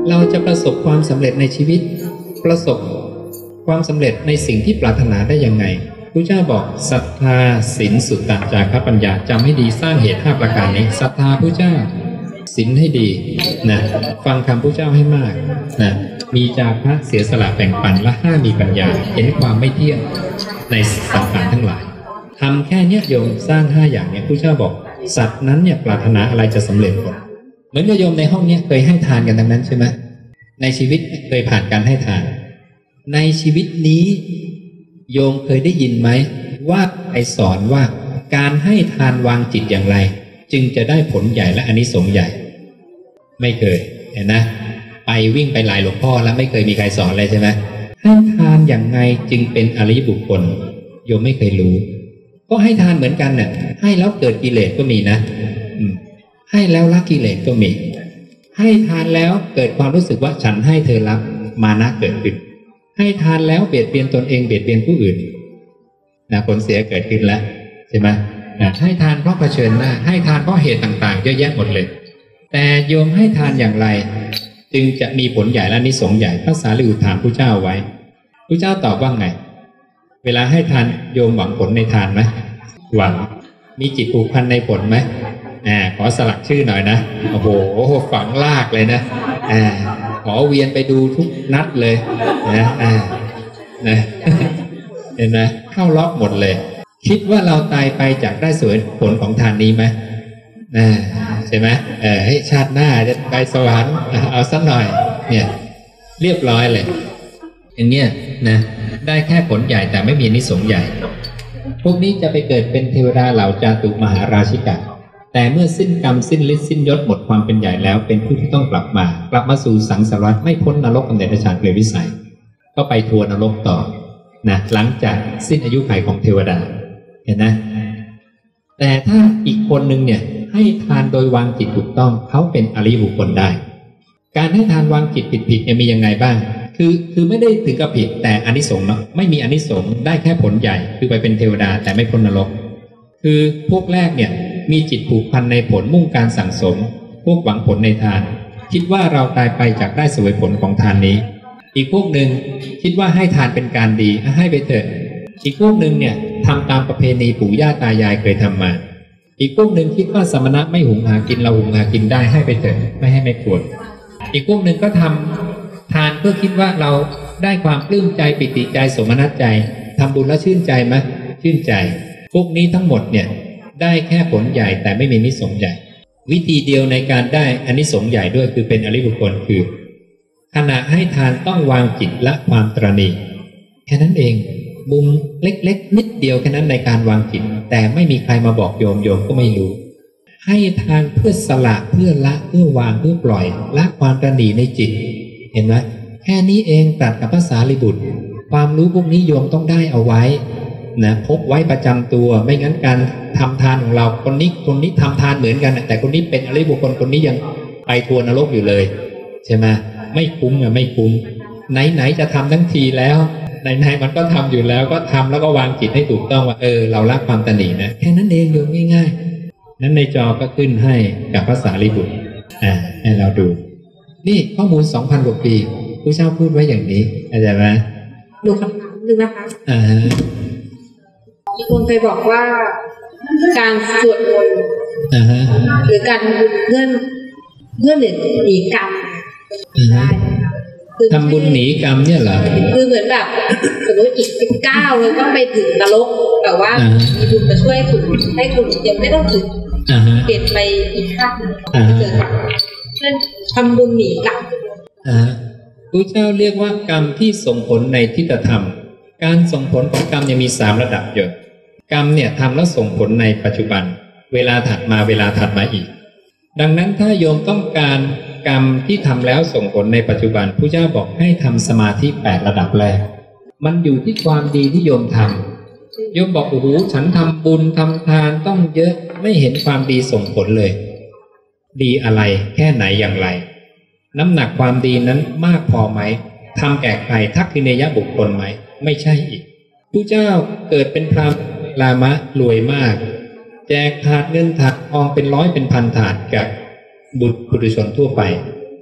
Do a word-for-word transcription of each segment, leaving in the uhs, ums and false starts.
เราจะประสบความสำเร็จในชีวิตประสบความสำเร็จในสิ่งที่ปรารถนาได้ยังไงพระเจ้าบอกศรัทธาศีลสุตตะจาคะปัญญาจำให้ดีสร้างเหตุห้าประการนี้ศรัทธาพระเจ้าศีลให้ดีนะฟังคำพระเจ้าให้มากนะมีจาคะเสียสละแบ่งปันและห้ามีปัญญาเห็นความไม่เที่ยงในสังขารทั้งหลายทำแค่นี้โยมสร้างห้าอย่างเนี่ยพระเจ้าบอกสัตว์นั้นเนี่ยปรารถนาอะไรจะสำเร็จหมดเหมือนโยมในห้องนี้เคยให้ทานกันทั้งนั้นใช่ไหมในชีวิตเคยผ่านการให้ทานในชีวิตนี้โยมเคยได้ยินไหมว่าใครสอนว่าการให้ทานวางจิตอย่างไรจึงจะได้ผลใหญ่และอานิสงส์ใหญ่ไม่เคยเห็นนะไปวิ่งไปหลายหลวงพ่อแล้วไม่เคยมีใครสอนเลยใช่ไหมให้ทานอย่างไงจึงเป็นอริยบุคคลโยมไม่เคยรู้ก็ให้ทานเหมือนกันเนี่ยให้แล้วเกิดกิเลสก็มีนะให้แล้วละกิเลสก็มีให้ทานแล้วเกิดความรู้สึกว่าฉันให้เธอรับมานะเกิดขึ้นให้ทานแล้วเบียดเบียนตนเองเบียดเบียนผู้อื่นนะผลเสียเกิดขึ้นแล้วใช่ไหมให้ทานเพราะเผชิญหน้าให้ทานเพราะเหตุต่างๆเยอะแยะหมดเลยแต่โยมให้ทานอย่างไรจึงจะมีผลใหญ่และอานิสงส์ใหญ่พระสารีบุตรถามพระเจ้าไว้พระเจ้าตอบว่าไงเวลาให้ทานโยมหวังผลในทานไหมหวังมีจิตผูกพันในผลไหมอ่าขอสลักชื่อหน่อยนะโอ้โหฝังลากเลยนะอ่าขอเวียนไปดูทุกนัดเลยนะอ่านะเห็นไหมเข้าล็อกหมดเลยคิดว่าเราตายไปจากได้ส่วนผลของทานนี้ไหมอ่าใช่ไหมเออให้ชาติหน้าจะไปสวรรค์เอาสักหน่อยเนี่ยเรียบร้อยเลยอย่างเนี้ยนะได้แค่ผลใหญ่แต่ไม่มีอานิสงส์ใหญ่พวกนี้จะไปเกิดเป็นเทวดาเหล่าจาตุมหาราชิกะแต่เมื่อสิ้นกรรมสิ้นฤทธิ์สิ้นยศหมดความเป็นใหญ่แล้วเป็นผู้ที่ต้องกลับมากลับมาสู่สังสารวัฏไม่พ้นนรกกำเนิดฌานเปรตวิสัยก็ไปทัวร์นรกต่อนะหลังจากสิ้นอายุขัยของเทวดาเห็นนะแต่ถ้าอีกคนหนึ่งเนี่ยให้ทานโดยวางจิตถูกต้องเขาเป็นอริยบุคคลได้การให้ทานวางจิตผิดๆเนี่ยมียังไงบ้างคือคือไม่ได้ถึงกับผิดแต่อานิสงส์เนาะไม่มีอานิสงส์ได้แค่ผลใหญ่คือไปเป็นเทวดาแต่ไม่พ้นนรกคือพวกแรกเนี่ยมีจิตผูกพันในผลมุ่งการสั่งสมพวกหวังผลในทานคิดว่าเราตายไปจากได้เสวยผลของทานนี้อีกพวกหนึ่งคิดว่าให้ทานเป็นการดีให้ไปเถอะอีกพวกหนึ่งเนี่ยทำตามประเพณีปู่ย่าตายายเคยทำมาอีกพวกหนึ่งคิดว่าสมณะไม่หุงหากินเราหุงหากินได้ให้ไปเถอะไม่ให้ไม่ควรอีกพวกหนึ่งก็ทำทานเพื่อคิดว่าเราได้ความปลื้มใจปิติใจสมนัสใจทำบุญแล้วชื่นใจไหมชื่นใจพวกนี้ทั้งหมดเนี่ยได้แค่ผลใหญ่แต่ไม่มีอานิสงส์ใหญ่วิธีเดียวในการได้อานิสงส์ใหญ่ด้วยคือเป็นอริยบุคคลคือขณะให้ทานต้องวางจิตละความตระหนี่แค่นั้นเองมุมเล็กๆนิดเดียวแค่นั้นในการวางจิตแต่ไม่มีใครมาบอกโยมโยมก็ไม่รู้ให้ทานเพื่อสละเพื่อละเพื่อวางเพื่อปล่อยละความตระหนี่ในจิตเห็นไหมแค่นี้เองตรัสกับพระสารีบุตรความรู้พวกนี้โยมต้องได้เอาไว้นะพกไว้ประจำตัวไม่งั้นการทำทานของเราคนนี้คนนี้ทำทานเหมือนกันแต่คนนี้เป็นอริยบุคคลคนนี้ยังไปทัวร์นรกอยู่เลยใช่ไหมไม่คุ้มอะไม่คุ้มไหนๆจะทำทั้งทีแล้วไหนๆมันก็ทำอยู่แล้วก็ทำแล้วก็วางจิตให้ถูกต้องว่าเออเราละความตระหนี่นะแค่นั้นเองโยมง่ายๆนั้นในจอก็ขึ้นให้กับพระสารีบุตรอ่าให้เราดูนี่ข้อมูล สองพัน กว่าปีผู้เช่าพูดไว้อย่างนี้เข้าใจไหมดูคำถามนึงนะคะอ่ามีคนเคยบอกว่าการสวดมนต์หรือการเพื่อนเพื่อนหนีกรรมได้ทำบุญหนีกรรมเนี่ยเหรอคือเหมือนแบบสมมติอีกสิบเก้าเลยก็ไปถึงนรกแต่ว่ามีบุญมาช่วยถึงให้คุณยังไม่ต้องถึงเปลี่ยนไปอีกขั้นเจอกับเช่นทำบุญหนีกรรมพระเจ้าเรียกว่ากรรมที่ส่งผลในทิฏฐธรรมการส่งผลของกรรมยังมีสามระดับอยู่กรรมเนี่ยทำแล้วส่งผลในปัจจุบันเวลาถัดมาเวลาถัดมาอีกดังนั้นถ้าโยมต้องการกรรมที่ทำแล้วส่งผลในปัจจุบันพระเจ้าบอกให้ทำสมาธิแปดระดับแรกมันอยู่ที่ความดีที่โยมทำโยมบอกโอ้โหฉันทำบุญทำทานต้องเยอะไม่เห็นความดีส่งผลเลยดีอะไรแค่ไหนอย่างไรน้ำหนักความดีนั้นมากพอไหมทำแก่ใครทักษิเนยบุคคลไหมไม่ใช่อีกพระเจ้าเกิดเป็นพราหมณ์ลามะรวยมากแจกถาดเงินถาดทองเป็นร้อยเป็นพันถาดกับบุตรปุถุชนทั่วไป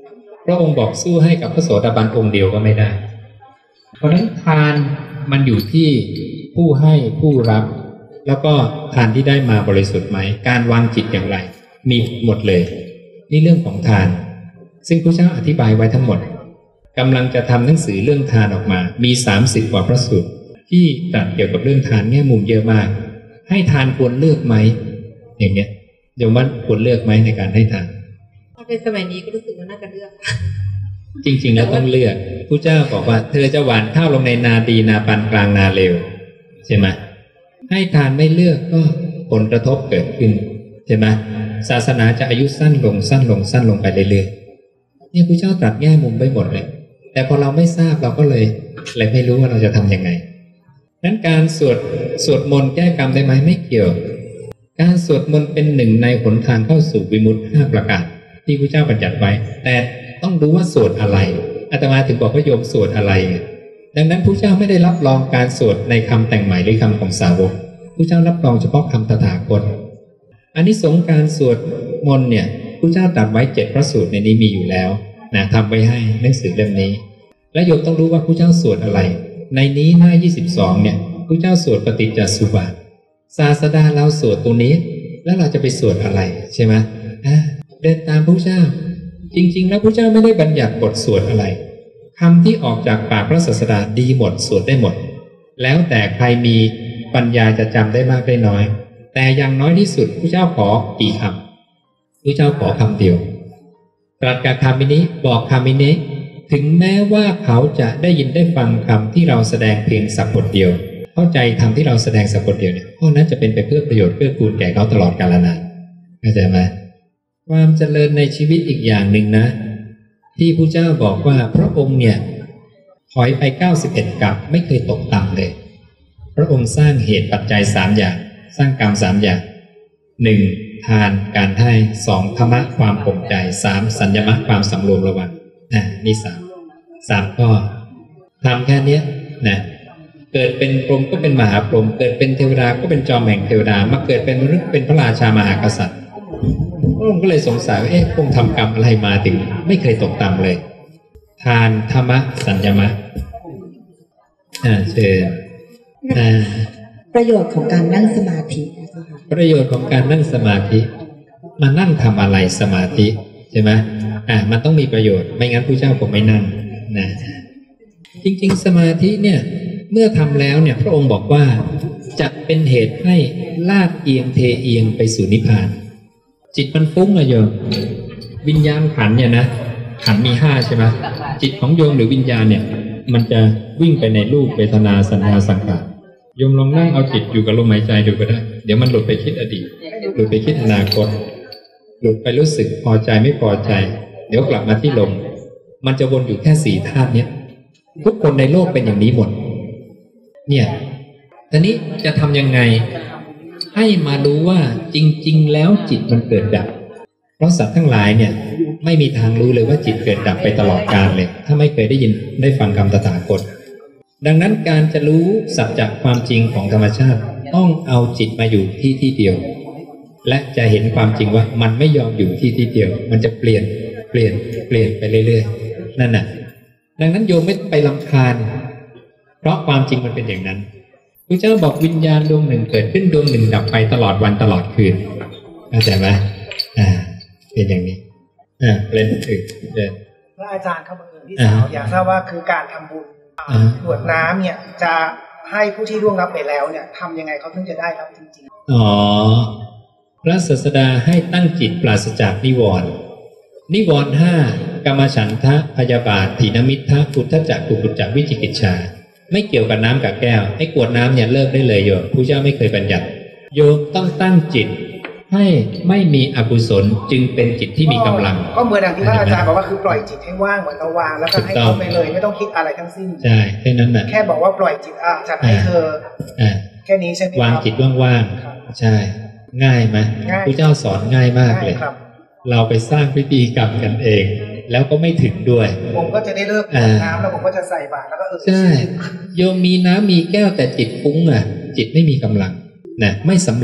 ระองค์บอกสู้ให้กับพระโสดาบันองค์เดียวก็ไม่ได้เพราะฉะนั้นทานมันอยู่ที่ผู้ให้ผู้รับแล้วก็ทานที่ได้มาบริสุทธิ์ไหมการวางจิตอย่างไรมีหมดเลยนี่เรื่องของทานซึ่งพระเจ้าอธิบายไว้ทั้งหมดกำลังจะทำหนังสือเรื่องทานออกมามีสามสิบกว่าพระสูตรที่ตรัสเกี่ยวกับเรื่องทานแง่มุมเยอะมากให้ทานควรเลือกไหมอย่างเงี้ยโยมว่าควรเลือกไหมในการให้ทานถ้าเป็นสมัยนี้ก็รู้สึกว่าน่าจะเลือกจริงๆแล้วต้องเลือกพระเจ้าบอกว่าเธอจะหว่านข้าวลงในนาดีนาปานกลางนาเลวใช่ไหมให้ทานไม่เลือกก็ผลกระทบเกิดขึ้นใช่ไหมศาสนาจะอายุสั้นลงสั้นลงสั้นลงไปเรื่อยๆนี่พระเจ้าตรัสแง่มุมไปหมดเลยแต่พอเราไม่ทราบเราก็เลยเลยไม่รู้ว่าเราจะทำยังไงนั้นการสวดสวดมนต์แก้กรรมได้ไหมไม่เกี่ยวการสวดมนต์เป็นหนึ่งในหนทางเข้าสู่วิมุตติห้าประการที่พระเจ้าบัญญัติไว้แต่ต้องรู้ว่าสวดอะไรอาตมาถึงบอกว่าโยมสวดอะไรดังนั้นพระเจ้าไม่ได้รับรองการสวดในคำแต่งใหม่หรือคำของสาวกพระเจ้ารับรองเฉพาะคำตถาคตอานิสงส์การสวดมนต์เนี่ยพระเจ้าตรัสไว้เจ็ดพระสูตรในนี้มีอยู่แล้วนะทำไว้ให้หนังสือเล่มนี้และโยมต้องรู้ว่าพระเจ้าสวดอะไรในนี้หน้ายี่สิบสองเนี่ยพระเจ้าสวดปฏิจจสุบาทศาสดาเราสวดตรงนี้แล้วเราจะไปสวดอะไรใช่ไหมเดินตามพระเจ้าจริงๆแล้วพระเจ้าไม่ได้บัญญัติบทสวดอะไรคำที่ออกจากปากพระศาสดาดีหมดสวดได้หมดแล้วแต่ใครมีปัญญาจะจำได้มากได้น้อยแต่อย่างน้อยที่สุดพระเจ้าขอกี่คำพระเจ้าขอคำเดียวตรัสกับคามินิบอกคามินิถึงแม้ว่าเขาจะได้ยินได้ฟังคำที่เราแสดงเพียงสักบทเดียวเข้าใจธรรมที่เราแสดงสักบทเดียวเนี่ยเพราะนั้นจะเป็นไปเพื่อประโยชน์เพื่อกูลแก่เขาตลอดกาลนานเข้าใจไหมความเจริญในชีวิตอีกอย่างหนึ่งนะที่พระเจ้าบอกว่าพระองค์เนี่ยถอยไปเก้าสิบเอ็ดกับไม่เคยตกต่ำเลยพระองค์สร้างเหตุปัจจัยสามอย่างสร้างกรรมสามอย่างหนึ่งทานการให้สองธรรมะความปลงใจสามสัญญมะความสำรวมระวังนะนี่สามสามข้อทำแค่นี้นะเกิดเป็นพรหมก็เป็นมหาพรหมเกิดเป็นเทวดาก็เป็นจอมแห่งเทวดามาเกิดเป็นมนุษย์เป็นพระราชามหากษัตริย์พระองค์ก็เลยสงสัยว่าเอ๊ะพระองค์ทำกรรมอะไรมาถึงไม่เคยตกต่ำเลยทานธรรมะสัญญมะอ่าเชิญอ่าประโยชน์ของการนั่งสมาธิประโยชน์ของการนั่งสมาธิมานั่งทำอะไรสมาธิใช่ไหมอ่ามันต้องมีประโยชน์ไม่งั้นพระเจ้าคงไม่นั่งนะจริงๆสมาธิเนี่ยเมื่อทำแล้วเนี่ยพระองค์บอกว่าจะเป็นเหตุให้ลาดเอียงเทเอียงไปสู่นิพพานจิตมันฟุ้งอะโยมวิญญาณขันเนี่ยนะขันมีห้าใช่ไหมจิตของโยมหรือวิญญาณเนี่ยมันจะวิ่งไปในรูปเวทนาสัญญาสังขารโยมลองนั่งเอาจิตอยู่กับลมหายใจดูก็ได้เดี๋ยวมันหลุดไปคิดอดีตหลุดไปคิดอนาคตหลุดไปรู้สึกพอใจไม่พอใจเดี๋ยวกลับมาที่ลมมันจะวนอยู่แค่สี่ธาตุเนี้ยทุกคนในโลกเป็นอย่างนี้หมดเนี่ยทีนี้จะทำยังไงให้มารู้ว่าจริงๆแล้วจิตมันเกิดดับเพราะสัตว์ทั้งหลายเนี่ยไม่มีทางรู้เลยว่าจิตเกิดดับไปตลอดกาลเลยถ้าไม่เคยได้ยินได้ฟังคำตถาคตดังนั้นการจะรู้สัจจะความจริงของธรรมชาติต้องเอาจิตมาอยู่ที่ที่เดียวและจะเห็นความจริงว่ามันไม่ยอมอยู่ที่ที่เดียวมันจะเปลี่ยนเปลี่ยนเปลี่ยนไปเรื่อยๆนั่นน่ะดังนั้นโยมไม่ไปรำคาญเพราะความจริงมันเป็นอย่างนั้นพระเจ้าบอกวิญญาณดวงหนึ่งเกิดขึ้นดวงหนึ่งดับไปตลอดวันตลอดคืนเข้าใจไหมอ่าเป็นอย่างนี้อ่าเล่นอื่นเดินพระอาจารย์ครับพี่สาวอยากทราบว่าคือการทำบุญกรวดน้ำเนี่ยจะให้ผู้ที่ล่วงลับไปแล้วเนี่ยทำยังไงเขาถึงจะได้รับจริงๆอ๋อพระศาสดาให้ตั้งจิตปราศจากนิวรณ์นิวรณ์ห้ากามฉันทะพยาบาทถีนมิทธะพุทธจักกุกุจจวิจิกิจฉาไม่เกี่ยวกับน้ำกับแก้วให้กรวดน้ำเนี่ยเลิกได้เลยโยมพระเจ้าไม่เคยบัญญัติโยมต้องตั้งจิตให้ไม่มีอกุศลจึงเป็นจิตที่มีกำลังก็เหมือนอย่างที่พระอาจารย์บอกว่าคือปล่อยจิตให้ว่างเหมือนเราวางแล้วก็ให้เขาไปเลยไม่ต้องคิดอะไรทั้งสิ้นใช่แค่นั้นแหละแค่บอกว่าปล่อยจิตอ่ะจัดให้เธอแค่นี้ใช่ไหมวางจิตว่างๆใช่ง่ายไหมพระเจ้าสอนง่ายมากเลยเราไปสร้างพิธีกรรมกันเองแล้วก็ไม่ถึงด้วยผมก็จะได้เลิกดื่มน้ำแล้วผมก็จะใส่บาตรแล้วก็เออใช่โยมมีน้ำมีแก้วแต่จิตฟุ้งอ่ะจิตไม่มีกำลังนะไม่สำเร็จ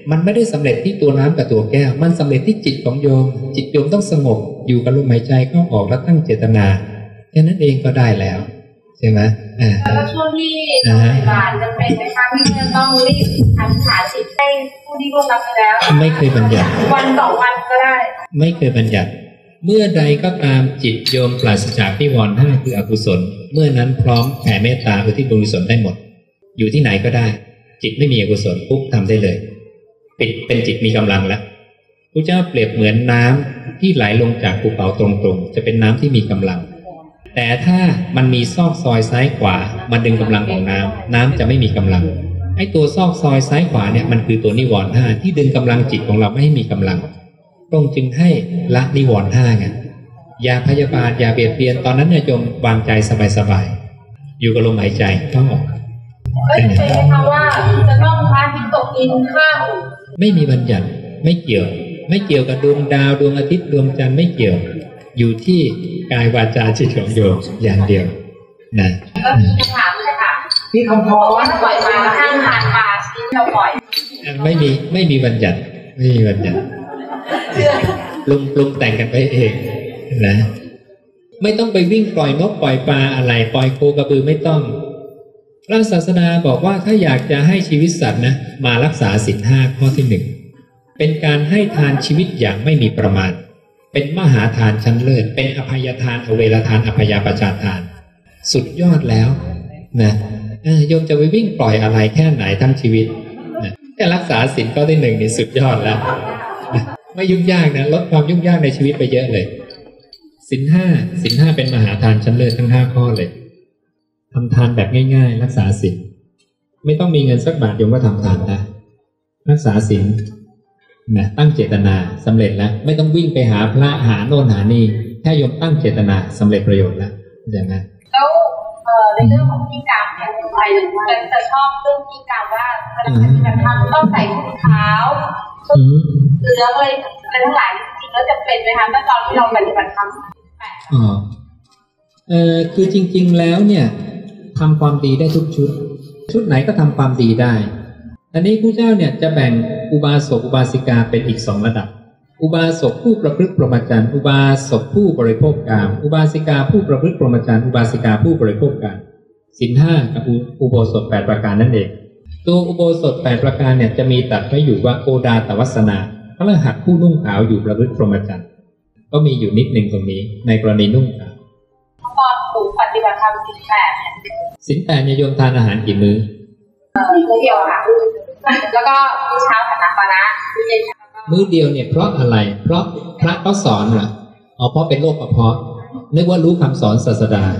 มันไม่ได้สำเร็จที่ตัวน้ำกับตัวแก้วมันสำเร็จที่จิตของโยมจิตโยมต้องสงบอยู่กับลมหายใจเข้าออกแล้วตั้งเจตนาแค่นั้นเองก็ได้แล้วใช่ไหมอ่าแล้วช่วงที่ปฏิบัติจะเป็นในครั้งที่จะต้องรีบทำขาจิตให้ผู้ที่ร่วมรับไปแล้วไม่เคยบัญญัติวันต่อวันก็ได้ไม่เคยบัญญัติเมื่อใดก็ตามจิตโยมปราศจากนิวรณ์ห้าคืออกุศลเมื่อนั้นพร้อมแผ่เมตตาอุทิศบุญกุศลได้หมดอยู่ที่ไหนก็ได้จิตไม่มีอกุศลปุ๊บทำได้เลยปิดเป็นจิตมีกำลังแล้วพระเจ้าเปรียบเหมือนน้ำที่ไหลลงจากภูเขาตรงๆจะเป็นน้ำที่มีกำลังแต่ถ้ามันมีซอกซอยซ้ายขวามาดึงกำลังของน้ำน้ำจะไม่มีกำลังไอ้ตัวซอกซอยซ้ายขวาเนี่ยมันคือตัวนิวรณ์ห้าที่ดึงกำลังจิตของเราไม่ให้มีกำลังตรงจึงให้ละนิวรณ์ห้าไงอย่าพยาบาทอย่าเบียดเบียนตอนนั้นเนี่ยจงวางใจสบายๆอยู่กับลมหายใจเข้าออกก็จะเป็นคำว่าจะต้องพระอาทิตย์ตกดินข้ามไม่มีบัญญัติไม่เกี่ยวไม่เกี่ยวกับดวงดาวดวงอาทิตย์ดวงจันทร์ไม่เกี่ยวอยู่ที่กายวาจาจิตของโยมอย่างเดียวนะก็มีคำถามเลยค่ะพี่คำพอว่าปล่อยมาข้างทางมาที่เราปล่อยไม่มีไม่มีบัญญัติไม่มีบัญญัติปรุงปรุงแต่งกันไปเองนะไม่ต้องไปวิ่งปล่อยนกปล่อยปลาอะไรปล่อยโคกระบือไม่ต้องพระศาสดาบอกว่าถ้าอยากจะให้ชีวิตสัตว์นะมารักษาศีลห้าข้อที่หนึ่งเป็นการให้ทานชีวิตอย่างไม่มีประมาณเป็นมหาทานชั้นเลิศเป็นอภัยทานอเวรทานอภยาปชาทานสุดยอดแล้วนะโยมจะไปวิ่งปล่อยอะไรแค่ไหนทั้งชีวิตนะแค่รักษาศีลข้อที่หนึ่งนี่สุดยอดแล้วนะไม่ยุ่งยากนะลดความยุ่งยากในชีวิตไปเยอะเลยศีลห้าศีลห้าเป็นมหาทานชั้นเลิศทั้งห้าข้อเลยทำทานแบบง่ายๆรักษาศีลไม่ต้องมีเงินสักบาทโยมก็ทำทานได้รักษาศีลนะตั้งเจตนาสำเร็จแล้วไม่ต้องวิ่งไปหาพระหาโน่นหานี่แค่โยมตั้งเจตนาสำเร็จประโยชน์แล้วอย่างนั้นแล้วในเรื่องของพิธีกรรมเนี่ยใครจะชอบเรื่องพิธีกรรมว่าเวลาปฏิบัติธรรมต้องใส่ชุดขาวชุดเหลืองเลยอะไรทั้งหลายจริงๆแล้วจะเป็นไหมคะเมื่อตอนที่เราปฏิบัติธรรมอ๋อเออคือจริงๆแล้วเนี่ยทำความดีได้ทุกชุดชุดไหนก็ทำความดีได้อันนี้พระเจ้าเนี่ยจะแบ่งอุบาสกอุบาสิกาเป็นอีกสองระดับอุบาสกผู้ประพฤติพรหมจรรย์อุบาสกผู้บริโภคกามอุบาสิกาผู้ประพฤติพรหมจรรย์อุบาสิกาผู้บริโภคกามศีลห้ากับอุโบสถแปดประการนั่นเองตัวอุโบสถแปดประการเนี่ยจะมีตัดไว้อยู่ว่าโอดาตวัสนาพระรหัสผู้นุ่งขาวอยู่ประพฤติพรหมจรรย์ก็มีอยู่นิดหนึ่งตรงนี้ในกรณีนุ่งขาวตอนถูกปฏิบัติธรรมศีลแปดศีลแปดโยมทานอาหารกี่มื้อมื้อเดียวค่ะแล้วก็เช้าฉันน้ำปลาร้ามื้อเดียวเนี่ยเพราะอะไรเพราะพระเขาสอนเหรออ๋อเพราะเป็นโรคกระเพาะนึกว่ารู้คำสอนศาสดา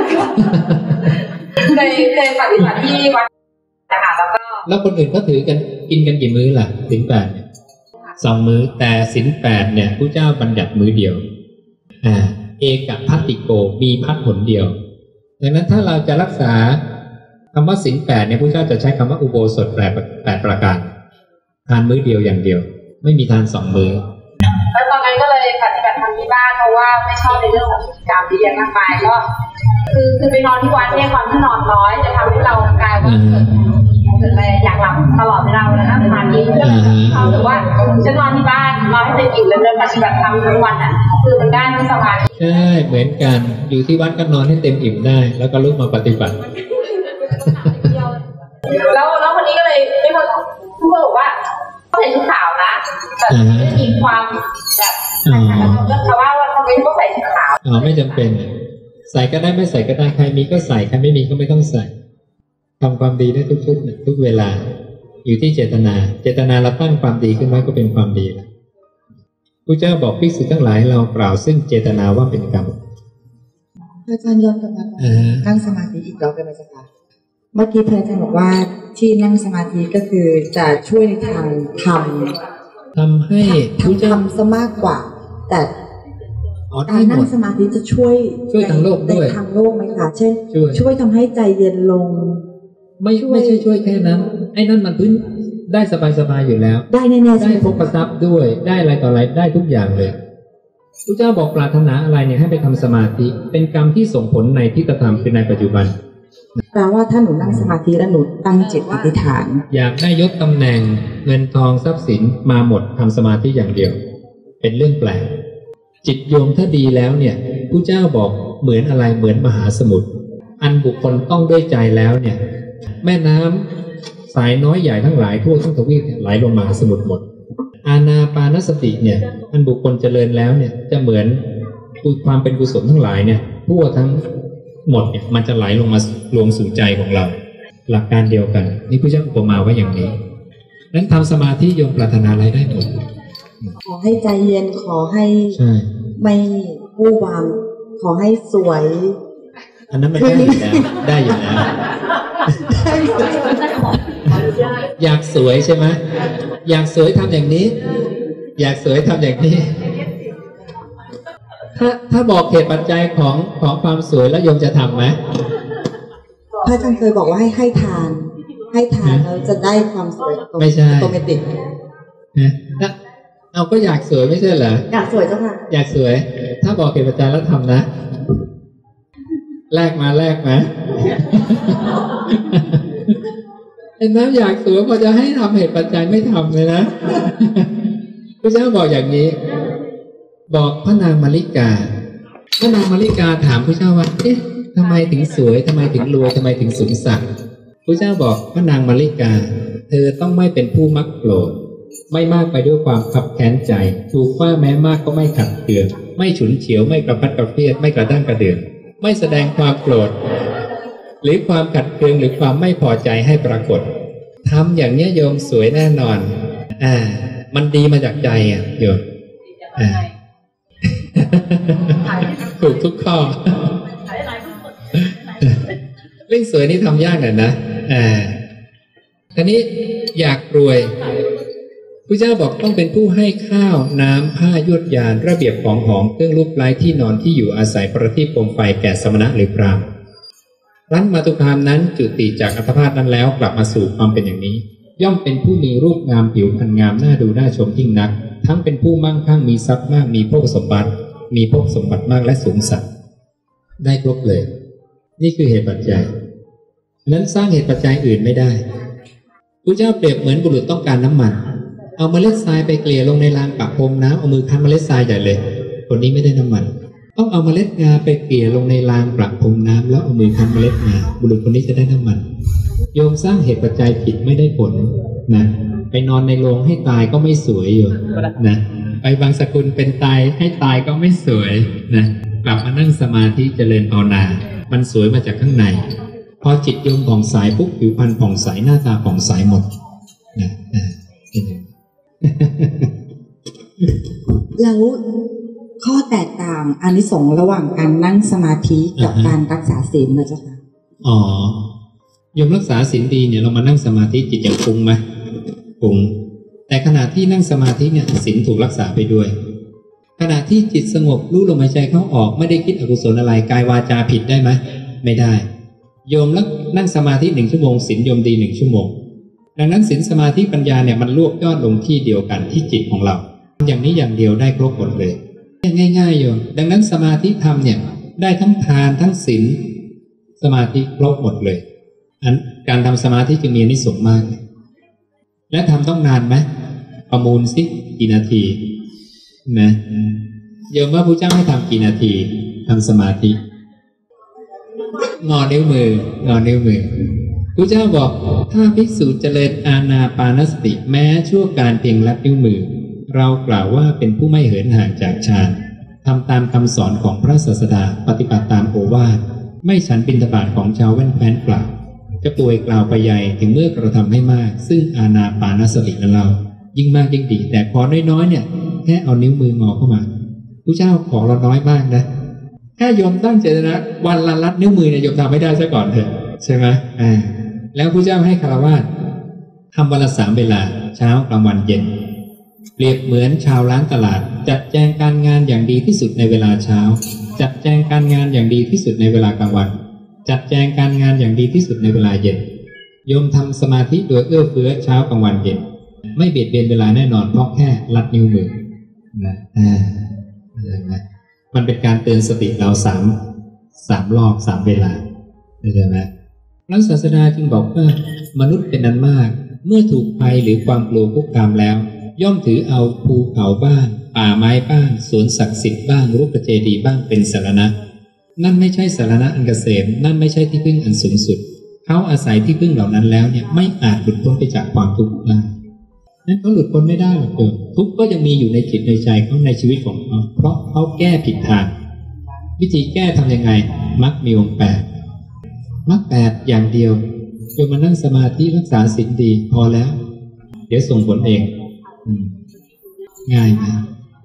เคยเคยปฏิบัติที่วัดนะคะแล้วก็แล้วคนอื่นเขาถือกันกินกันกี่มื้อล่ะศีลแปดเนี่ยสองมื้อแต่ศีลแปดเนี่ยพระเจ้าบัญญัติมื้อเดียวอ่าเอกพัตติโกมีพัดผลเดียวดังนั้นถ้าเราจะรักษาคำว่าศีลแปดเนี่ยพระเจ้าจะใช้คำว่าอุโบสถแปดแปดประการทานมื้อเดียวอย่างเดียวไม่มีทานสองมื้อแล้วตอนนั้นก็เลยปฏิบัติธรรมที่บ้านเพราะว่าไม่ชอบในเรื่องของกิจกรรมที่เยอะมากมายก็คือคือไปนอนที่วัดเนี่ยความที่นอนน้อยจะทำให้เรากลายว่าเกิดอะไรอยากหลับตลอดเวลาเลยนะทานนี้ก็เลยเขาถือว่าจะนอนที่บ้านนอนให้เต็มอิ่มแล้วเดินปฏิบัติธรรมทั้งวันอ่ะคือมันได้ไม่สบายใช่เหมือนกันอยู่ที่วัดก็นอนให้เต็มอิ่มได้แล้วก็ลุกมาปฏิบัติแล้วแล้วคนนี้ก็เลยไม่พอพูดบอกว่าเขาใส่ชุดขาวนะแต่ไม่มีความแบบแต่ว่าว่าทำไมต้องใส่ชุดขาวอ๋อไม่จำเป็นใส่ก็ได้ไม่ใส่ก็ได้ใครมีก็ใส่ใครไม่มีก็ไม่ต้องใส่ทำความดีได้ทุกชุดทุกเวลาอยู่ที่เจตนาเจตนาเราตั้งความดีขึ้นไว้ก็เป็นความดีแล้วพระเจ้าบอกภิกษุทั้งหลายเรากล่าวซึ่งเจตนาว่าเป็นกรรมอาจารย์ย้อนกลับมานั่งสมาธิอีกรอบได้ไหมจ๊ะคะเมื่อกี้พระอาจารย์บอกว่าที่นั่งสมาธิก็คือจะช่วยในทางทำทำให้ผู้ทำซะมากกว่าแต่การนั่งสมาธิจะช่วยช่วยทางโลกด้วยทางโลกไหมคะเช่นช่วยทำให้ใจเย็นลงไม่ไม่ใช่ช่วยแค่นั้นไอ้นั่นมันพื้นได้สบายๆอยู่แล้วได้แน่ๆได้พกทรัพย์ด้วยได้อะไรต่ออะไรได้ทุกอย่างเลยพระเจ้าบอกปรารถนาอะไรเนี่ยให้ไปทำสมาธิเป็นกรรมที่ส่งผลในที่กระทำคือในปัจจุบันแปลว่าถ้าหนูนั่งสมาธิแล้วหนูตั้งจิตอธิษฐานอยากได้ยศตำแหน่งเงินทองทรัพย์สินมาหมดทำสมาธิอย่างเดียวเป็นเรื่องแปลกจิตโยมถ้าดีแล้วเนี่ยผู้เจ้าบอกเหมือนอะไรเหมือนมหาสมุทรอันบุคคลต้องด้วยใจแล้วเนี่ยแม่น้ำสายน้อยใหญ่ทั้งหลายทั่วทั้งทวีปไหลลงมหาสมุทรหมดอานาปานสติเนี่ยอันบุคคลเจริญแล้วเนี่ยจะเหมือนความเป็นกุศลทั้งหลายเนี่ยทั่วทั้งหมดเนี่ยมันจะไหลลงมารวมสู่ใจของเราหลักการเดียวกันนี่พระเจ้าอุปมาไว้อย่างนี้นั้นทำสมาธิโยมปรารถนาอะไรได้หมดขอให้ใจเย็นขอให้ไม่วู่วามขอให้สวยอันนั้นมันได้อยู่แล้วได้อยู่แล้วอยากสวยใช่ไหมอยากสวยทำอย่างนี้อยากสวยทำอย่างนี้ถ้าถ้าบอกเหตุปัจจัยของของความสวยแล้วโยมจะทำไหมพระอาจารย์เคยบอกว่าให้ให้ทานให้ทานเราจะได้ความสวยไม่ใช่โตเมติกนะเอาก็อยากสวยไม่ใช่เหรออยากสวยเจ้าค่ะอยากสวยถ้าบอกเหตุปัจจัยแล้วทำนะแลกมาแลกมาเห็นไหมอยากสวยพอจะให้ทำเหตุปัจจัยไม่ทำเลยนะพระเจ้าบอกอย่างนี้บอกพระนางมาริกาพระนางมาริกาถามพระเจ้าว่าเอ๊ะทำไมถึงสวยทำไมถึงรวยทำไมถึงสูงสักดิ์พระเจ้าบอกพระนางมาริกาเธอต้องไม่เป็นผู้มักโกรธไม่มากไปด้วยความขับแค้นใจถูกว่าแม้มากก็ไม่ขัดเคืองไม่ฉุนเฉียวไม่กระพัดกระเฟียดไม่กระด้างกระเดืองไม่แสดงความโกรธหรือความขัดเคืองหรือความไม่พอใจให้ปรากฏทำอย่างนี้โยมสวยแน่นอนอ่ามันดีมาจากใจอ่ะโยมอ่าถูกทุกข้อเรื่องสวยนี่ทำยากหน่อยนะอ่าทีนี้อยากรวยพระเจ้าบอกต้องเป็นผู้ให้ข้าวน้ำผ้ายวดยานระเบียบของหอมเครื่องรูปไล้ที่นอนที่อยู่อาศัยประทีปโคมไฟแก่สมณะหรือพราหมณ์รันมาตุคามนั้นจุติจากอัตภาพนั้นแล้วกลับมาสู่ความเป็นอย่างนี้ย่อมเป็นผู้มีรูปงามผิวพรรณงามน่าดูน่าชมยิ่งนักทั้งเป็นผู้มั่งคั่งมีทรัพย์มากมีภพสมบัติมีภพสมบัติมากและสูงสักได้ครบเลยนี่คือเหตุปัจจัยนั้นสร้างเหตุปัจจัยอื่นไม่ได้พระเจ้าเปรียบเหมือนบุรุษต้องการน้ำมันเอาเมล็ดทรายไปเกลี่ยลงในรางปะพรมน้ำเอามือคั้นเมล็ดทรายใหญ่เลยคนนี้ไม่ได้น้ำมันต้องเอาเมล็ดงาไปเกลี่ยลงในรางประพรมน้ำแล้วเอามือคั้นเมล็ดงาบุรุษคนนี้จะได้น้ำมันโยมสร้างเหตุปัจจัยผิดไม่ได้ผลนะไปนอนในโรงให้ตายก็ไม่สวยอยู่นะไปบางสกุลเป็นตายให้ตายก็ไม่สวยนะกลับมานั่งสมาธิเจริญภาวนามันสวยมาจากข้างในพอจิตโยมผ่องใสปุ๊บผิวพรรณผ่องใสหน้าตาผ่องใสหมดนะนะแล้วข้อแตกต่างอานิสงส์ระหว่างการนั่งสมาธิกับการรักษาศีลนะเจ้าค่ะอ๋อโยมรักษาศีลดีเนี่ยเรามานั่งสมาธิจิตยังฟุ้งไหมฟุ้งแต่ขณะที่นั่งสมาธิเนี่ยศีลถูกรักษาไปด้วยขณะที่จิตสงบรู้ลมหายใจเข้าออกไม่ได้คิดอกุศลอะไรกายวาจาผิดได้ไหมไม่ได้โยมแล้วนั่งสมาธิหนึ่งชั่วโมงศีลโยมดีหนึ่งชั่วโมงดังนั้นศีลสมาธิปัญญาเนี่ยมันรวบยอดลงที่เดียวกันที่จิตของเราอย่างนี้อย่างเดียวได้ครบหมดเลยง่ายๆโยมดังนั้นสมาธิธรรมเนี่ยได้ทั้งทานทั้งศีลสมาธิครบหมดเลยอันการทำสมาธิจึงมีอานิสงส์มากและทำต้องนานไหมประมูลสิกี่นาทีนะโยมว่าพระเจ้าให้ทำกี่นาทีทำสมาธิงอนิ้วมืองอนิ้วมือพระเจ้าบอกถ้าภิกษุเจริญอานาปานสติแม้ชั่วการเพียงลัดนิ้วมือเรากล่าวว่าเป็นผู้ไม่เหินห่างจากฌานทำตามคำสอนของพระศาสดาปฏิบัติตามโอวาทไม่ฉันบิณฑบาตของชาวแว่นแคว้นกล่าวจะป่วยกล่าวไปใหญ่ถึงเมื่อกระทำให้มากซึ่งอานาปานสตินั้นเรายิ่งมากยิ่งดีแต่พอน้อยๆเนี่ยแค่เอานิ้วมืองอเข้ามาพระเจ้าขอเราน้อยมากนะแค่โยมตั้งเจตนาวันละลัดนิ้วมือเนี่ยโยมทำไม่ได้ซะก่อนเถอะใช่ไหมอ่าแล้วพระเจ้าให้คฤหัสถ์ทำวันละสามเวลาเช้ากลางวันเย็นเปรียบเหมือนชาวร้านตลาดจัดแจงการงานอย่างดีที่สุดในเวลาเช้าจัดแจงการงานอย่างดีที่สุดในเวลากลางวันจัดแจงการงานอย่างดีที่สุดในเวลาเย็นโยมทำสมาธิโดยเอื้อเฟื้อเช้ากลางวันเย็นไม่เบียดเบียนเวลาแน่นอนเพราะแค่ลัดนิ้วมือนะอ่านะมันเป็นการเตือนสติเราสามสามรอบสามเวลาเข้าใจไหมพระศาสดาจึงบอกว่ามนุษย์เป็นอันมากเมื่อถูกภัยหรือความกลัวคุกคามแล้วย่อมถือเอาภูเขาบ้างป่าไม้บ้างสวนศักดิ์สิทธิ์บ้างรุกขเจดีย์บ้างเป็นสรณะนั่นไม่ใช่สรณะอันเกษมนั่นไม่ใช่ที่พึ่งอันสูงสุดเขาอาศัยที่พึ่งเหล่านั้นแล้วเนี่ยไม่อาจหลุดพ้นไปจากความทุกข์ได้นั้นเขาหลุดพ้นไม่ได้หรอกเกิดทุกข์ก็ยังมีอยู่ในจิตในใจเขาในชีวิตของเขาเพราะเขาแก้ผิดทางวิธีแก้ทำยังไงมรรคมีองค์แปดมรรคแปดอย่างเดียวโยมมานั่งสมาธิรักษาศีลดีพอแล้วเดี๋ยวส่งผลเองง่ายมาก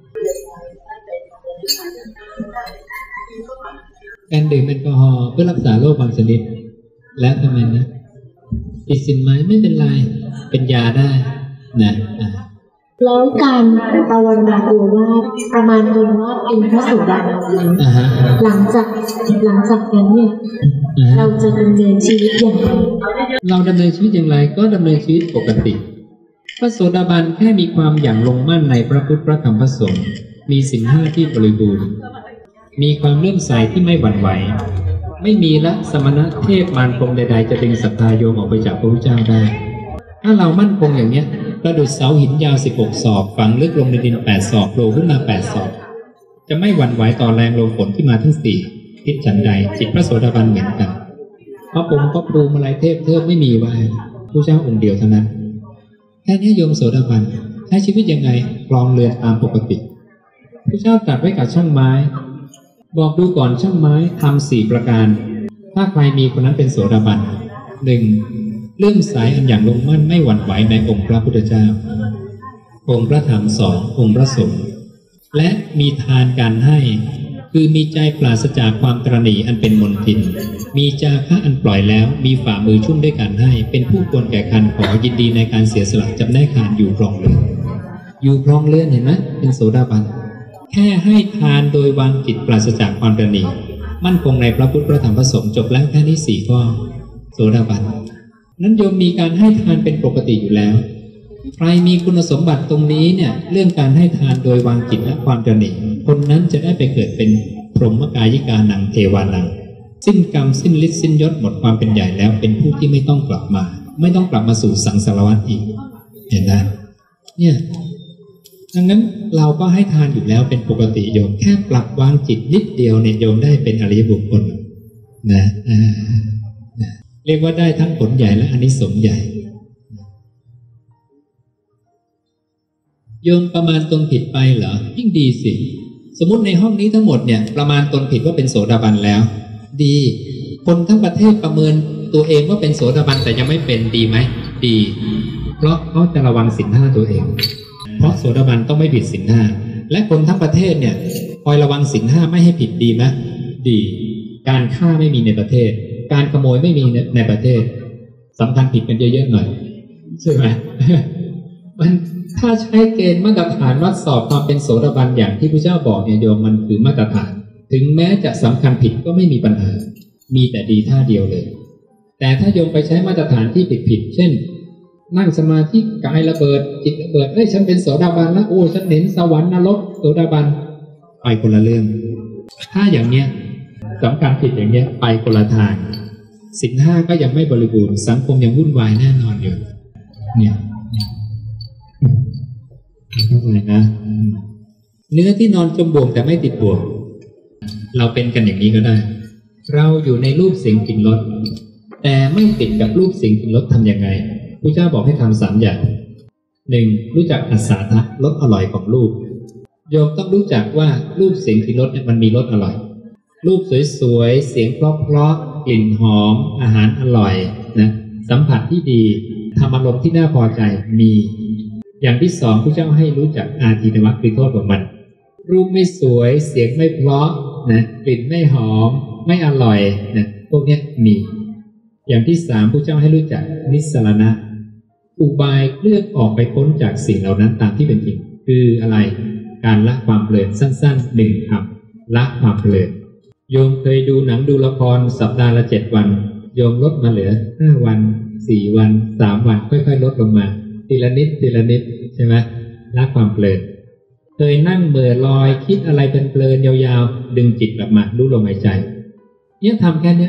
การดื่มแอลกอฮอล์เพื่อรักษาโรคบางชนิดและทำไมนะติดสินไหมไม่เป็นไรเป็นยาได้นะแล้วการภาวนาตัวว่าประมาณตนว่าเป็นพระโสดาบันหลังจากหลังจากนั้นเนี่ยเราจะดำเนินชีวิตอย่างไรเราดำเนินชีวิตอย่างไรก็ดำเนินชีวิตปกติพระโสดาบันแค่มีความอย่างลงมั่นในพระพุทธพระธรรมพระสงฆ์มีศีลห้าที่บริบูรณ์มีความเลื่อมใสที่ไม่หวั่นไหวไม่มีละสมณะเทพมารพรหมใดๆจะดึงศรัทธาโยมออกไปจากพระพุทธเจ้าได้ถ้าเรามั่นคงอย่างนี้ประดุจเสาหินยาวสิบหกศอกฝังลึกลงในดินแปดศอกโผล่ขึ้นมาแปดศอกจะไม่หวั่นไหวต่อแรงลมฝนที่มาทั้งสี่ทิศฉันใดจิตพระโสดาบันเหมือนกันพระองค์พระภูมิอะไรเทพเทพไม่มีไว้พระเจ้าองค์เดียวเท่านั้นแค่นี้โยมโสดาบันใช้ชีวิตยังไงครองเรือนตามปกติพระเจ้าตรัสไว้กับช่างไม้บอกดูก่อนช่างไม้ทำสี่ประการถ้าใครมีคนนั้นเป็นโสดาบันหนึ่งเลื่อมใสอันอย่างลงมั่นไม่หวั่นไหวในองค์พระพุทธเจ้าองค์พระธรรมสององค์พระสงฆ์และมีทานการให้คือมีใจปราศจากความตระหนี่อันเป็นมลทินมีจาคะอันปล่อยแล้วมีฝ่ามือชุ่มด้วยการให้เป็นผู้ควรแก่การขอยินดีในการเสียสละจำได้ขานอยู่ครองเรือนอยู่ครองเรือนเห็นไหมเป็นโสดาบันแค่ให้ทานโดยวางจิตปราศจากความตระหนี่มั่นคงในพระพุทธพระธรรมพระสงฆ์จบแล้วแค่นี้สี่ข้อโสดาบันนั้นโยมมีการให้ทานเป็นปกติอยู่แล้วใครมีคุณสมบัติตรงนี้เนี่ยเรื่องการให้ทานโดยวางจิตและความตระหนี่คนนั้นจะได้ไปเกิดเป็นพรหมกายิกานังเทวานังสิ้นกรรมสิ้นฤทธิ์สิ้นยศหมดความเป็นใหญ่แล้วเป็นผู้ที่ไม่ต้องกลับมาไม่ต้องกลับมาสู่สังสารวัฏอีกเห็นไหมเนี่ยดังนั้นเราก็ให้ทานอยู่แล้วเป็นปกติโยมแค่ปรับวางจิตนิดเดียวเนี่ยโยมได้เป็นอริยบุคคลนะเรียกว่าได้ทั้งผลใหญ่และอานิสงส์ใหญ่โยมประมาณตนผิดไปเหรอยิ่งดีสิสมมติในห้องนี้ทั้งหมดเนี่ยประมาณตนผิดว่าเป็นโสดาบันแล้วดีคนทั้งประเทศประเมินตัวเองว่าเป็นโสดาบันแต่ยังไม่เป็นดีไหมดีเพราะเขาจะระวังศีลห้าตัวเองเพราะโสดาบันต้องไม่ผิดศีลห้าและคนทั้งประเทศเนี่ยคอยระวังศีลห้าไม่ให้ผิดดีไหมดีการฆ่าไม่มีในประเทศการขโมยไม่มีในประเทศสำคัญผิดกันเยอะๆหน่อยใช่ไหมมันถ้าใช้เกณฑ์มาตรฐานวัดสอบความเป็นโสดาบันอย่างที่พระเจ้าบอกเนี่ยโยมมันคือมาตรฐานถึงแม้จะสำคัญผิดก็ไม่มีปัญหามีแต่ดีท่าเดียวเลยแต่ถ้าโยมไปใช้มาตรฐานที่ผิดๆเช่นนั่งสมาธิกายระเบิดจิตระเบิดเอ้ยฉันเป็นโสดาบันแล้วโอ้ฉันเห็นสวรรค์นรกโสดาบันไปคนละเรื่องถ้าอย่างเนี้ยสำคัญผิดอย่างเนี้ยไปคนละทางศีลห้าก็ยังไม่บริบูรณ์สังคมยังวุ่นวายแน่นอนอยู่เนี่ยเข้าใจนะเนื้อที่นอนจมบ่วงแต่ไม่ติดบ่วงเราเป็นกันอย่างนี้ก็ได้เราอยู่ในรูปเสียงกลิ่นรสแต่ไม่ติดกับรูปเสียงกลิ่นรสทำยังไงพระเจ้าบอกให้ทำสามอย่างหนึ่งรู้จักอัศทะรสอร่อยของรูปโยมต้องรู้จักว่ารูปเสียงกลิ่นรสเนี่ยมันมีรสอร่อยรูปสวยๆเสียงเพราะๆกลิ่นหอมอาหารอร่อยนะสัมผัสที่ดีธรรมอารมณ์ที่น่าพอใจมีอย่างที่สองพระเจ้าให้รู้จักอาทินวะคือโทษของมันรูปไม่สวยเสียงไม่เพราะนะกลิ่นไม่หอมไม่อร่อยนะพวกนี้มีอย่างที่สามพระเจ้าให้รู้จักนิสสรณะอุบายเลือกออกไปพ้นจากสิ่งเหล่านั้นตามที่เป็นจริงคืออะไรการละความเพลินสั้นๆหนึ่งคำละความเพลินโยมเคยดูหนังดูละครสัปดาห์ละเจ็ดวันโยมลดมาเหลือห้าวันสี่วันสามวันค่อยๆลดลงมาทีละนิดทีละนิดใช่ไหมละความเพลินเคยนั่งเมื่อลอยคิดอะไรเป็นเพลินยาวๆดึงจิตกลับมารู้ลมหายใจเนี่ยทำแค่นี้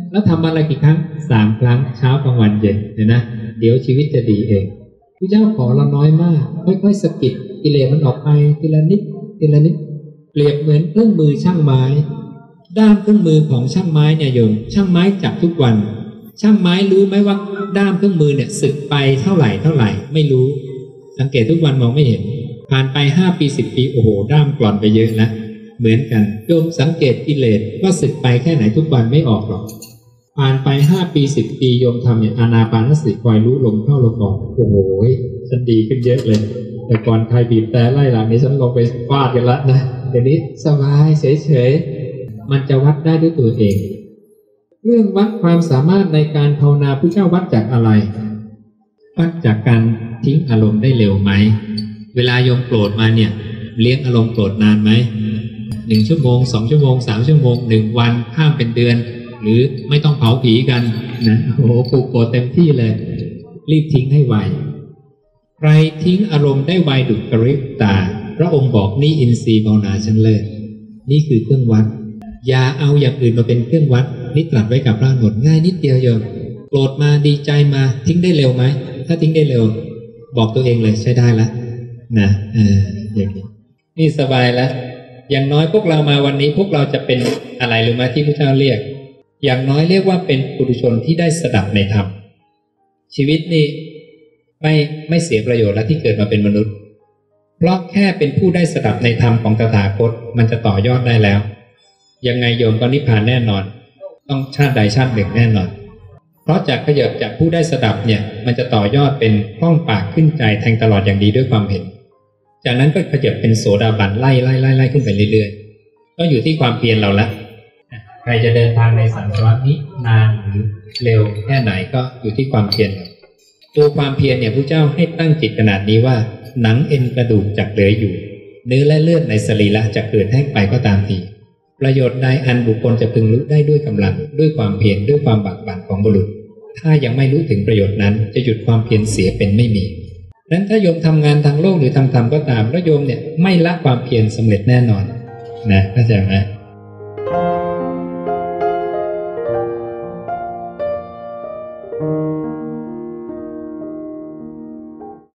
แล้วทำอะไรกี่ครั้งสามครั้งเช้ากลางวันเย็นเห็นนะเดี๋ยวชีวิตจะดีเองพระเจ้าขอเราน้อยมากค่อยๆสะกิดกิเลสมันออกไปทีละนิดทีละนิดเปรียบเหมือนเครื่องมือช่างไม้ด้ามเครื่องมือของช่างไม้เนี่ยโยมช่างไม้จับทุกวันช่างไม้รู้ไหมว่าด้ามเครื่องมือเนี่ยสึกไปเท่าไหร่เท่าไหร่ไม่รู้สังเกตทุกวันมองไม่เห็นผ่านไปห้าปีสิบปีโอ้โหด้ามกร่อนไปเยอะนะเหมือนกันโยมสังเกตกิเลสว่าสึกไปแค่ไหนทุกวันไม่ออกหรอกผ่านไปห้าปีสิบปีโยมทำอย่างอานาปานสติคอยรู้ลมเข้าลมออกโอ้โหฉันดีขึ้นเยอะเลยแต่ก่อนใครบีบแต่ไล่หลังนี้ฉันลงไปฟาดกันละนะเดี๋ยวนี้สบายเฉยๆมันจะวัดได้ด้วยตัวเองเรื่องวัดความสามารถในการภาวนาพระเจ้าวัดจากอะไรวัดจากการทิ้งอารมณ์ได้เร็วไหมเวลาโยมโกรธมาเนี่ยเลี้ยงอารมณ์โกรธนานไหมหนึ่งชั่วโมงสองชั่วโมงสามชั่วโมงหนึ่งวันข้ามเป็นเดือนหรือไม่ต้องเผาผีกันนะโอ้โหปลูกโกรธเต็มที่เลยรีบทิ้งให้ไวใครทิ้งอารมณ์ได้ไวดุจกระพริบตาพระองค์บอกนี่อินทรีย์ภาวนาชั้นเลิศนี่คือเครื่องวัดอย่าเอาอย่างอื่นมาเป็นเครื่องวัดนี่ตรัสไว้กับพระอานนท์ง่ายนิดเดียวโยมโกรธมาดีใจมาทิ้งได้เร็วไหมถ้าทิ้งได้เร็วบอกตัวเองเลยใช้ได้แล้วนะเอออย่างนี้นี่สบายแล้วอย่างน้อยพวกเรามาวันนี้พวกเราจะเป็นอะไรหรือมาที่พระเจ้าเรียกอย่างน้อยเรียกว่าเป็นปุถุชนที่ได้สดับในธรรมชีวิตนี่ไม่ไม่เสียประโยชน์แล้วที่เกิดมาเป็นมนุษย์เพราะแค่เป็นผู้ได้สดับในธรรมของตถาคตมันจะต่อยอดได้แล้วยังไงโยมก็นิพพานแน่นอนต้องชาติใดชาติหนึ่งแน่นอนเพราะจากขยับจากผู้ได้สดับเนี่ยมันจะต่อยอดเป็นคล่องปากขึ้นใจแทงตลอดอย่างดีด้วยความเห็นจากนั้นก็ขยับเป็นโสดาบันไล่ไล่ไล่ไล่ขึ้นไปเรื่อยๆก็อยู่ที่ความเพียรเราละใครจะเดินทางในสังสารวัฏนี้นานหรือเร็วแค่ไหนก็อยู่ที่ความเพียรตัวความเพียรเนี่ยพระเจ้าให้ตั้งจิตขนาดนี้ว่าหนังเอ็นกระดูกจักเหลืออยู่เนื้อและเลือดในสรีระจะเกิดแห้งไปก็ตามทีประโยชน์ใดอันบุคคลจะพึงรู้ได้ด้วยกำลังด้วยความเพียรด้วยความบักบั่นของบุรุษถ้ายังไม่รู้ถึงประโยชน์นั้นจะหยุดความเพียรเสียเป็นไม่มีนั้นถ้าโยมทำงานทางโลกหรือทางธรรมก็ตามแล้วโยมเนี่ยไม่ละความเพียรสำเร็จแน่นอนนะเข้าใจไหม